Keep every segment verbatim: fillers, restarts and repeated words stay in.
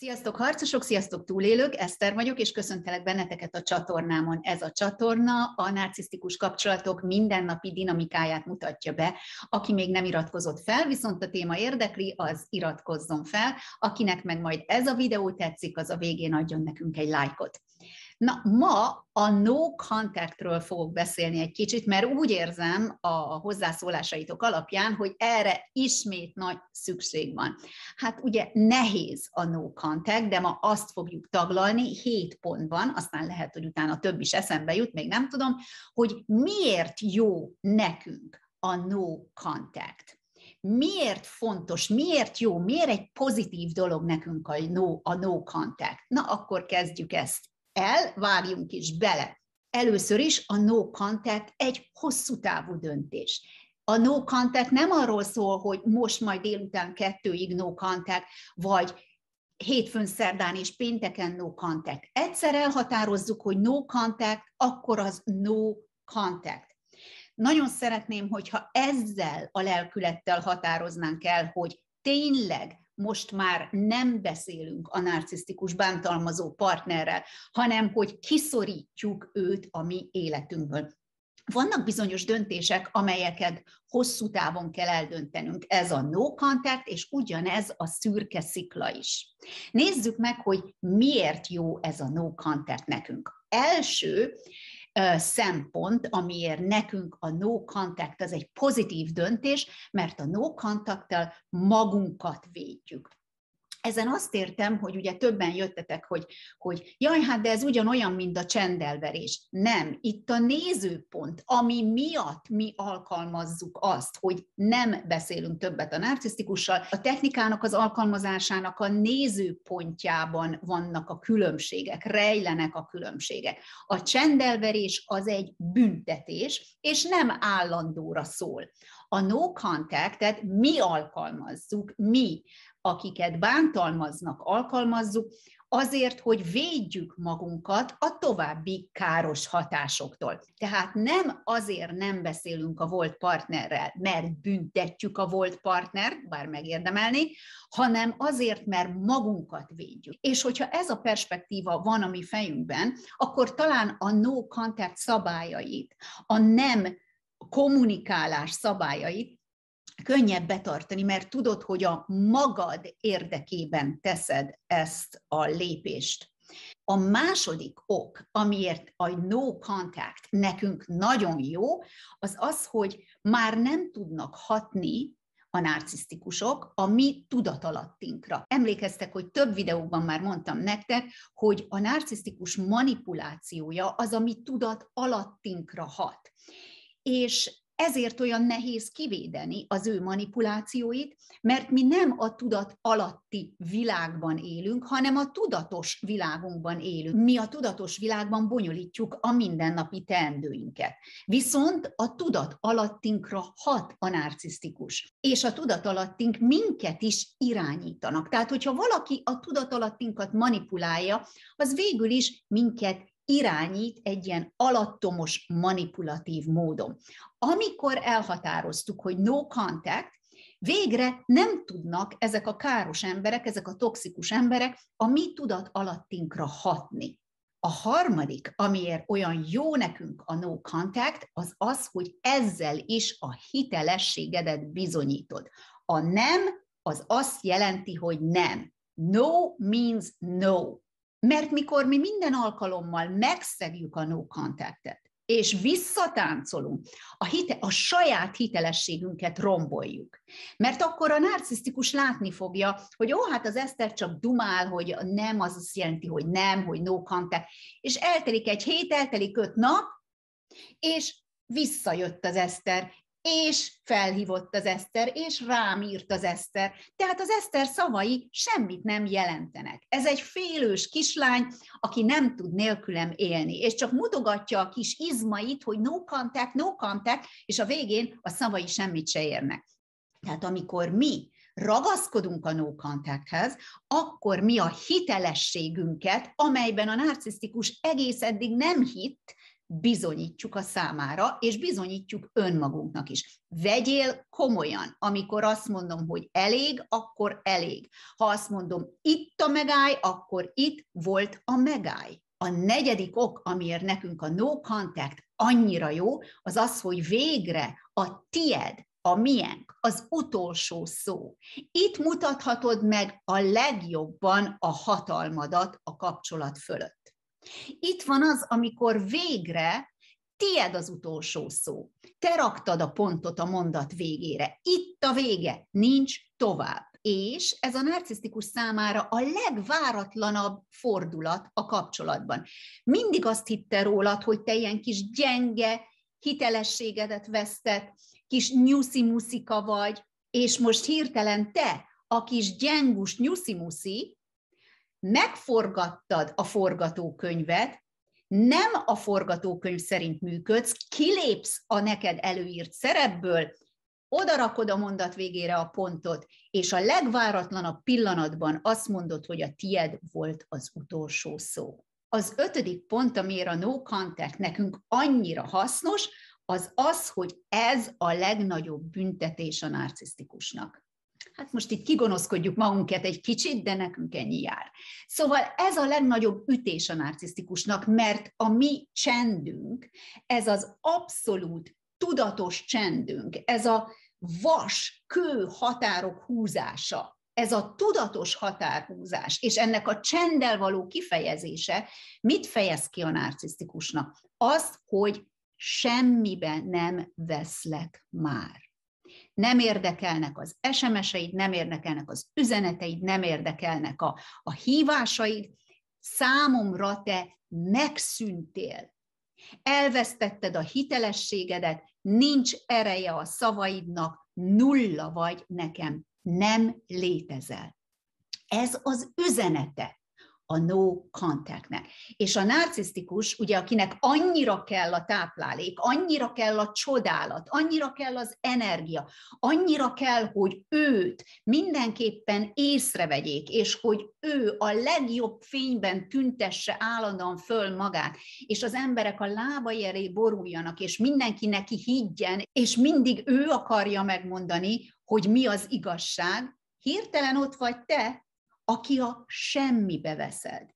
Sziasztok harcosok, sziasztok túlélők, Eszter vagyok, és köszöntelek benneteket a csatornámon. Ez a csatorna a narcisztikus kapcsolatok mindennapi dinamikáját mutatja be. Aki még nem iratkozott fel, viszont a téma érdekli, az iratkozzon fel. Akinek meg majd ez a videó tetszik, az a végén adjon nekünk egy lájkot. Na, ma a no contactről fogok beszélni egy kicsit, mert úgy érzem a hozzászólásaitok alapján, hogy erre ismét nagy szükség van. Hát ugye nehéz a no contact, de ma azt fogjuk taglalni hét pontban, aztán lehet, hogy utána több is eszembe jut, még nem tudom, hogy miért jó nekünk a no contact. Miért fontos, miért jó, miért egy pozitív dolog nekünk a no, a no contact? Na, akkor kezdjük ezt el, vágjunk is bele. Először is a no contact egy hosszú távú döntés. A no contact nem arról szól, hogy most majd délután kettőig no contact, vagy hétfőn, szerdán és pénteken no contact. Egyszer elhatározzuk, hogy no contact, akkor az no contact. Nagyon szeretném, hogyha ezzel a lelkülettel határoznánk el, hogy tényleg most már nem beszélünk a narcisztikus bántalmazó partnerrel, hanem hogy kiszorítjuk őt a mi életünkből. Vannak bizonyos döntések, amelyeket hosszú távon kell eldöntenünk. Ez a no contact, és ugyanez a szürke szikla is. Nézzük meg, hogy miért jó ez a no contact nekünk. Első uh, szempont, amiért nekünk a no contact az egy pozitív döntés, mert a no contacttal magunkat védjük. Ezen azt értem, hogy ugye többen jöttetek, hogy, hogy jaj, hát de ez ugyanolyan, mint a csendelverés. Nem, itt a nézőpont, ami miatt mi alkalmazzuk azt, hogy nem beszélünk többet a narcisztikussal, a technikának az alkalmazásának a nézőpontjában vannak a különbségek, rejlenek a különbségek. A csendelverés az egy büntetés, és nem állandóra szól. A no contact-et mi alkalmazzuk, mi, akiket bántalmaznak, alkalmazzuk, azért, hogy védjük magunkat a további káros hatásoktól. Tehát nem azért nem beszélünk a volt partnerrel, mert büntetjük a volt partnert, bár megérdemelnék, hanem azért, mert magunkat védjük. És hogyha ez a perspektíva van a mi fejünkben, akkor talán a no contact szabályait, a nem kommunikálás szabályait könnyebb betartani, mert tudod, hogy a magad érdekében teszed ezt a lépést. A második ok, amiért a no contact nekünk nagyon jó, az az, hogy már nem tudnak hatni a narcisztikusok a mi tudatalattinkra. Emlékeztek, hogy több videóban már mondtam nektek, hogy a narcisztikus manipulációja az, ami tudatalattinkra hat. És ezért olyan nehéz kivédeni az ő manipulációit, mert mi nem a tudat alatti világban élünk, hanem a tudatos világunkban élünk. Mi a tudatos világban bonyolítjuk a mindennapi teendőinket. Viszont a tudat alattinkra hat a narcisztikus, és a tudat alattink minket is irányítanak. Tehát, hogyha valaki a tudat alattinkat manipulálja, az végül is minket irányít egy ilyen alattomos, manipulatív módon. Amikor elhatároztuk, hogy no contact, végre nem tudnak ezek a káros emberek, ezek a toxikus emberek a mi tudat alattinkra hatni. A harmadik, amiért olyan jó nekünk a no contact, az az, hogy ezzel is a hitelességedet bizonyítod. A nem, az azt jelenti, hogy nem. No means no. Mert mikor mi minden alkalommal megszegjük a no contact-et, és visszatáncolunk, a, hite, a saját hitelességünket romboljuk. Mert akkor a narcisztikus látni fogja, hogy ó, hát az Eszter csak dumál, hogy nem, az azt jelenti, hogy nem, hogy no contact, és eltelik egy hét, eltelik öt nap, és visszajött az Eszter, és felhívott az Eszter, és rám írt az Eszter. Tehát az Eszter szavai semmit nem jelentenek. Ez egy félős kislány, aki nem tud nélkülem élni, és csak mutogatja a kis izmait, hogy no contact, no contact, és a végén a szavai semmit se érnek. Tehát amikor mi ragaszkodunk a no contacthez, akkor mi a hitelességünket, amelyben a narcisztikus egész eddig nem hitt, bizonyítjuk a számára, és bizonyítjuk önmagunknak is. Vegyél komolyan, amikor azt mondom, hogy elég, akkor elég. Ha azt mondom, itt a megáll, akkor itt volt a megáll. A negyedik ok, amiért nekünk a no contact annyira jó, az az, hogy végre a tied, a miénk, az utolsó szó. Itt mutathatod meg a legjobban a hatalmadat a kapcsolat fölött. Itt van az, amikor végre tied az utolsó szó. Te raktad a pontot a mondat végére. Itt a vége, nincs tovább. És ez a narcisztikus számára a legváratlanabb fordulat a kapcsolatban. Mindig azt hitte rólad, hogy te ilyen kis gyenge, hitelességedet vesztett, kis nyuszi-muszika vagy, és most hirtelen te, a kis gyengus nyuszi-muszi, megforgattad a forgatókönyvet, nem a forgatókönyv szerint működsz, kilépsz a neked előírt szerepből, odarakod a mondat végére a pontot, és a legváratlanabb pillanatban azt mondod, hogy a tied volt az utolsó szó. Az ötödik pont, amiért a no contact nekünk annyira hasznos, az az, hogy ez a legnagyobb büntetés a narcisztikusnak. Hát most itt kigonoszkodjuk magunkat egy kicsit, de nekünk ennyi jár. Szóval ez a legnagyobb ütés a narcisztikusnak, mert a mi csendünk, ez az abszolút tudatos csendünk, ez a vas, kő határok húzása, ez a tudatos határhúzás, és ennek a csenddel való kifejezése mit fejez ki a narcisztikusnak? Az, hogy semmibe nem veszlek már. Nem érdekelnek az es em es-eid, nem érdekelnek az üzeneteid, nem érdekelnek a, a hívásaid. Számomra te megszűntél. Elvesztetted a hitelességedet, nincs ereje a szavaidnak, nulla vagy nekem, nem létezel. Ez az üzenete a no contactnek. És a narcisztikus, ugye, akinek annyira kell a táplálék, annyira kell a csodálat, annyira kell az energia, annyira kell, hogy őt mindenképpen észrevegyék, és hogy ő a legjobb fényben tüntesse állandóan föl magát, és az emberek a lábai elé boruljanak, és mindenki neki higgyen, és mindig ő akarja megmondani, hogy mi az igazság. Hirtelen ott vagy te, aki a semmibe veszed.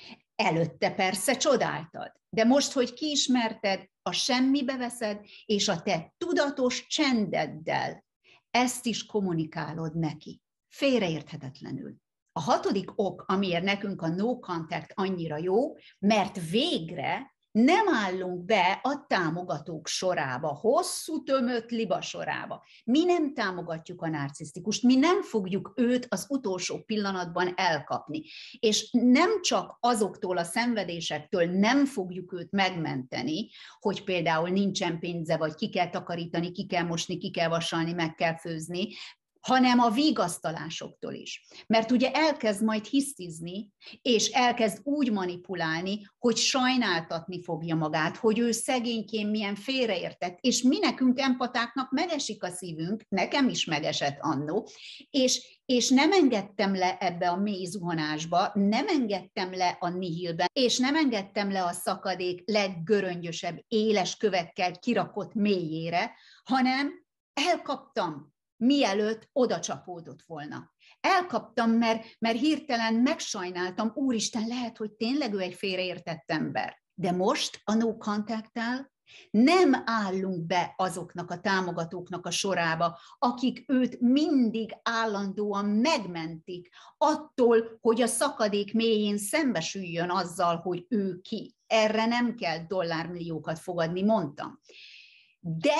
Előtte persze csodáltad, de most, hogy kiismerted, a semmibe veszed, és a te tudatos csendeddel ezt is kommunikálod neki. Félreérthetetlenül. A hatodik ok, amiért nekünk a no contact annyira jó, mert végre nem állunk be a támogatók sorába, hosszú tömött liba sorába. Mi nem támogatjuk a narcisztikust, mi nem fogjuk őt az utolsó pillanatban elkapni. És nem csak azoktól a szenvedésektől nem fogjuk őt megmenteni, hogy például nincsen pénze, vagy ki kell takarítani, ki kell mosni, ki kell vasalni, meg kell főzni, hanem a vigasztalásoktól is. Mert ugye elkezd majd hisztizni, és elkezd úgy manipulálni, hogy sajnáltatni fogja magát, hogy ő szegénykén milyen félreértett, és mi nekünk empatáknak megesik a szívünk, nekem is megesett annó, és, és nem engedtem le ebbe a mély zuhanásba, nem engedtem le a nihilbe, és nem engedtem le a szakadék leggöröngyösebb, éles kövekkel kirakott mélyére, hanem elkaptam, mielőtt oda csapódott volna. Elkaptam, mert, mert hirtelen megsajnáltam, úristen, lehet, hogy tényleg ő egy félreértett ember. De most a no contact-tel nem állunk be azoknak a támogatóknak a sorába, akik őt mindig állandóan megmentik attól, hogy a szakadék mélyén szembesüljön azzal, hogy ő ki. Erre nem kell dollármilliókat fogadni, mondtam. De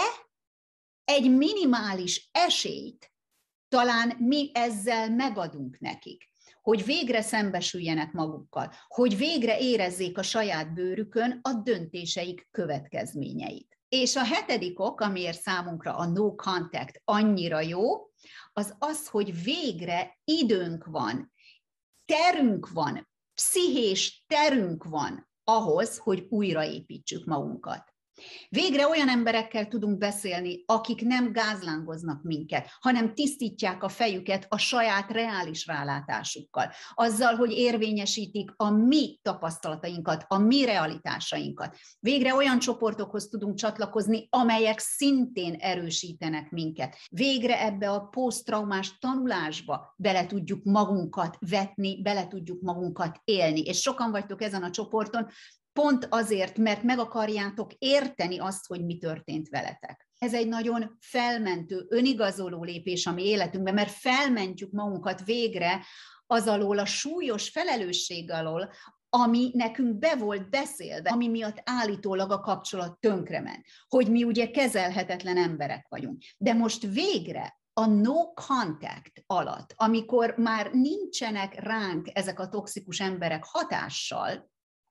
egy minimális esélyt talán mi ezzel megadunk nekik, hogy végre szembesüljenek magukkal, hogy végre érezzék a saját bőrükön a döntéseik következményeit. És a hetedik ok, amiért számunkra a no contact annyira jó, az az, hogy végre időnk van, terünk van, pszichés terünk van ahhoz, hogy újraépítsük magunkat. Végre olyan emberekkel tudunk beszélni, akik nem gázlángoznak minket, hanem tisztítják a fejüket a saját reális rálátásukkal. Azzal, hogy érvényesítik a mi tapasztalatainkat, a mi realitásainkat. Végre olyan csoportokhoz tudunk csatlakozni, amelyek szintén erősítenek minket. Végre ebbe a poszttraumás tanulásba bele tudjuk magunkat vetni, bele tudjuk magunkat élni. És sokan vagytok ezen a csoporton, pont azért, mert meg akarjátok érteni azt, hogy mi történt veletek. Ez egy nagyon felmentő, önigazoló lépés a mi életünkben, mert felmentjük magunkat végre az alól a súlyos felelősség alól, ami nekünk be volt beszélve, ami miatt állítólag a kapcsolat tönkrement, hogy mi ugye kezelhetetlen emberek vagyunk. De most végre a no contact alatt, amikor már nincsenek ránk ezek a toxikus emberek hatással,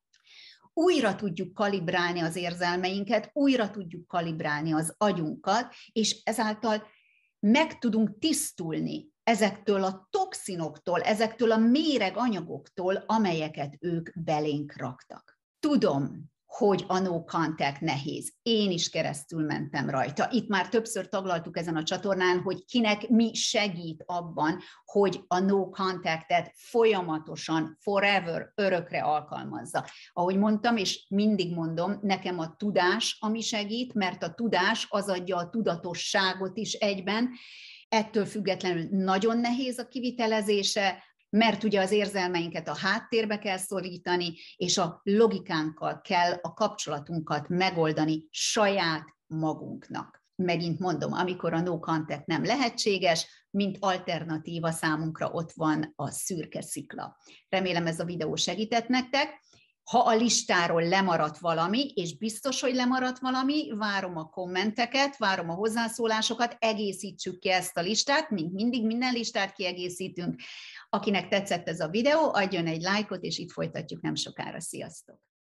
újra tudjuk kalibrálni az érzelmeinket, újra tudjuk kalibrálni az agyunkat, és ezáltal meg tudunk tisztulni ezektől a toxinoktól, ezektől a méreg anyagoktól, amelyeket ők belénk raktak. Tudom, hogy a no contact nehéz. Én is keresztül mentem rajta. Itt már többször taglaltuk ezen a csatornán, hogy kinek mi segít abban, hogy a no contactet folyamatosan, forever, örökre alkalmazza. Ahogy mondtam, és mindig mondom, nekem a tudás, ami segít, mert a tudás az adja a tudatosságot is egyben. Ettől függetlenül nagyon nehéz a kivitelezése, mert ugye az érzelmeinket a háttérbe kell szorítani, és a logikánkkal kell a kapcsolatunkat megoldani saját magunknak. Megint mondom, amikor a no contact nem lehetséges, mint alternatíva számunkra ott van a szürke szikla. Remélem ez a videó segített nektek. Ha a listáról lemaradt valami, és biztos, hogy lemaradt valami, várom a kommenteket, várom a hozzászólásokat, egészítsük ki ezt a listát, mint mindig minden listát kiegészítünk. Akinek tetszett ez a videó, adjon egy lájkot, és itt folytatjuk nem sokára. Sziasztok!